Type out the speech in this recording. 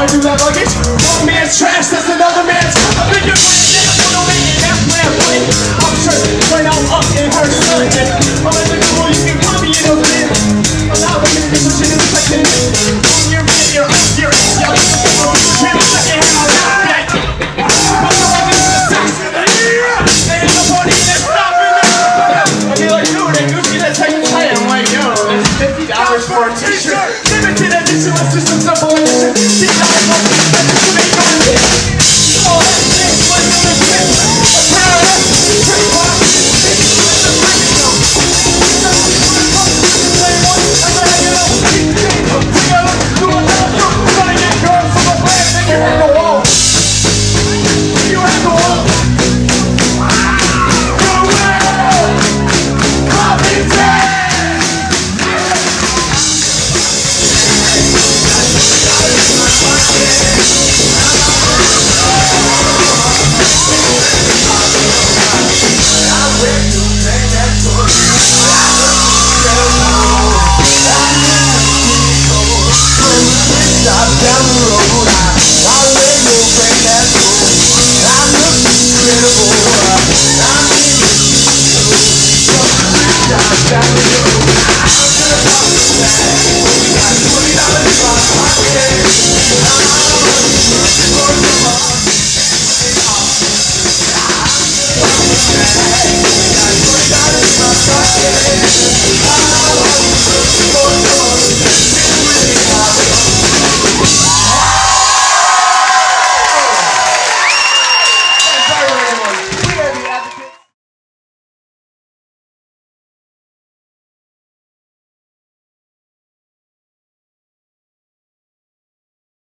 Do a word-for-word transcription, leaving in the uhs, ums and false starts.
don't do that luggage. One man's trash, that's another man's. I think you're playing that, I don't make it, that's where I'm playing. I'm sure right now I'm up in her son. I'm in the cool, you can put me in a bed. I'm not looking at this shit in a second. On your man, you're up, you're up, you're up. You're up, second, I'm not back. I'm going to the sex. And the party that's stopping there. I be like, dude, that Gucci, that's how you play. I'm like, yo, that's fifty dollars for a t-shirt. Limited edition, let's do some simple edition. fifty dollars for a t-shirt, to make no sense. Oh, that's it, what's in the shit? A pair of